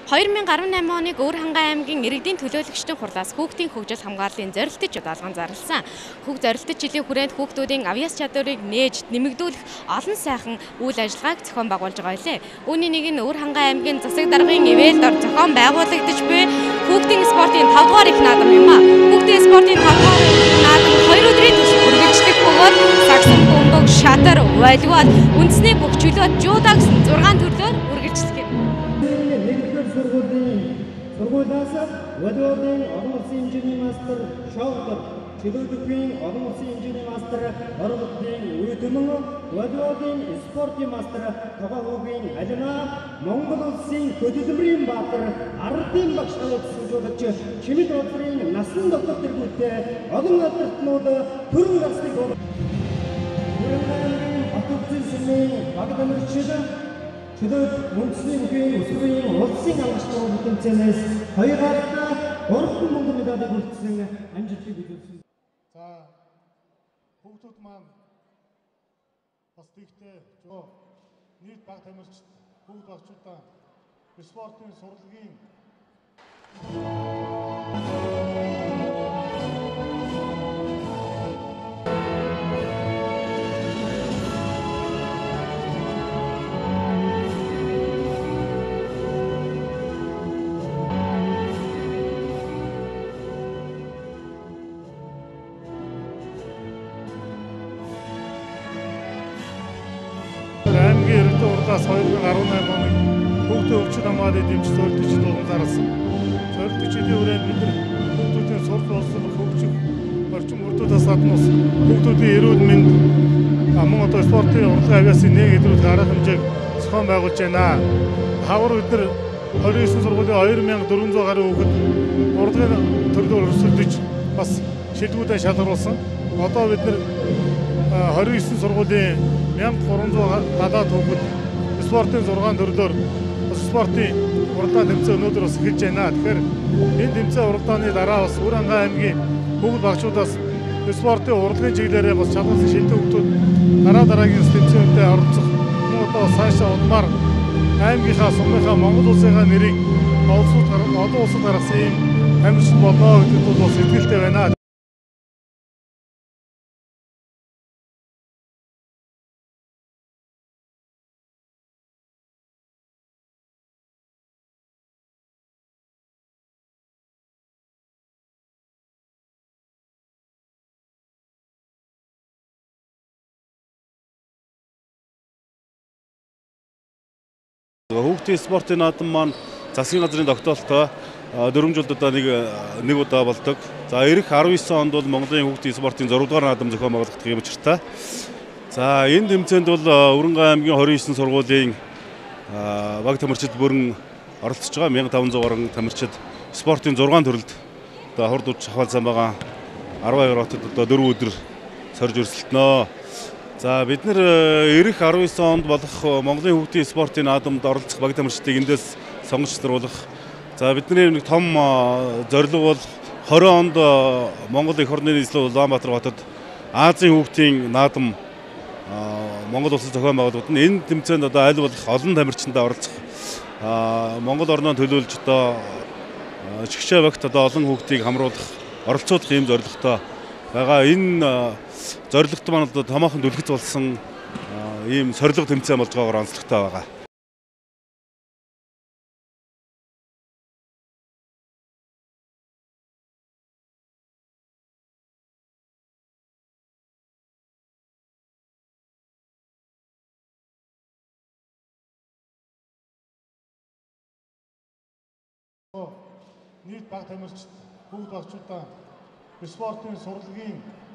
2018 оныг Өвөр Хангай аймгийн иргэдийн төлөөлөгчдийн хурлаас хүүхдийн хөгжил хамгааллын зорилттой олгон зарласан. Хүүхд зорилттой жилийн хүрээнд хүүхдүүдийн авьяас чадварыг нээж нэмэгдүүлэх олон сайхан үйл ажиллагааг зохион байгуулж байгаа билээ. Үүний нэг нь Өвөр Хангай аймгийн засаг даргын ивэлд ор зохион байгуулагдаж буй хүүхдийн спортын 5 дугаар их наадам юм а. Хүүхдийн спортын 5 дугаар наадам 2 өдрийн турш үргэлжлэх бөгөөд саксон, бөмбөг, шатар, волейбол, үндэсний бүх чөлөөт жуудаа гэсэн 6 төрлөөр үргэлжлэх юм. Сургуулиас волейболын олон улсын хэмжээний мастер Шовдор, чөлөөтөхийн олон улсын хэмжээний мастер Оролцын Үйдмэн, волейболын спортын мастер Тогоогийн Алина, Монгол улсын хөдөлмөрийн баатар Ардын багш нарыг суулгаж Чимэд улсын насан дотор тэргүүтээ олон албартнууд төрөн гарсныг чөлөөт үндэсний бүхий өсвөрийн улсын алгачдын тэмцээнээс 2 алтаа 3 мөнгө медалийг хүртсэн амжилтыг үзүүлсэн. За хүүхдүүд маань бас тэгтээ нийт баг тамирчид бүгд багчуудаа спортын сурлагын аймгийн иргэдийн хурлаас 2018 оны хүүхдийн хөгжил хамгааллын дэмжлэг зорилттой жил болгон зарласан. Зорилттой жилийн хүрээнд бид хүүхдүүдийн сурч болсон хөгжих орчин бүрдүүтээс гадна хүүхдүүдийн эрүүл мэнд мөн одоо спортын урлагийн авьяасын нэг идэвхтэй арга хэмжээг зохион байгуулж байна. Хавар бид 29 сургуулийн 2400 гаруй хүүхэд урлагийн төрлөөр өрсөлдөж бас шилдэгүүдээ шалгаруулсан. Одоо бид 29 сургуулийн 1370 хүүхэд спортын 6 төрлөөр спортын уралдаан тэмцээн өнөөдөр бас эхэлж байна. Тэгэхээр энэ тэмцээн уралдааны дараа бас Өвөр Хангай аймгийн хүүхэд багчуудаас спортын урлагийн чиглэлээр бас шалгасан шилдэг хүүхдүүд дараагийн тэмцээндээ оролцох мөн одоо цаашаа удмаар аймгийнхаа сумынхаа Монгол улсынхаа нэрийг олон улсад гаргасан ийм амжилт болно гэдэгт бас итгэлтэй байна. Хүүхдийн спортын наадам маань засгийн газрын тогтоолттой 4 жилд удаа нэг удаа болдог. За ирэх 19 онд бол Монголын хүүхдийн спортын 6 дугаар наадам зохион байгуулагдах юм учиртай. За энэ тэмцээнд бол Өвөр Хангай аймгийн 29 сургуулийн баг тамирчид бүрэн оролцож байгаа 1500 гаруй тамирчид спортын 6 төрөлд одоо хурд уж хаваалсан байгаа 12 хотод одоо 4 өдөр сорж өрсөлдөнө. За бид нэр ирэх 19 онд болох Монголын хүүхдийн спортын наадамд оролцох баг тамирчдыг эндээс сонгож нэрлэх. За бидний нэг том зорилго бол 20 онд Монгол эх орны нийслэл Улаанбаатар хотод Азийн хүүхдийн наадам Монгол улсын зохион байгуулалтанд энэ тэмцээнд одоо аль болох олон тамирчиндаа оролцох Монгол орноо төлөөлж одоо жигшээ багт одоо олон хүүхдийг хамруулах оролцуулах ийм зорилготой байгаа. Энэ зорилгот маань одоо томоохон дүлгэц болсон ийм сорилго тэмцээн болж байгаагаар онцлогтой байгаа. Нийт баг тамирчид бүгд багчуудаа спортын сурлагын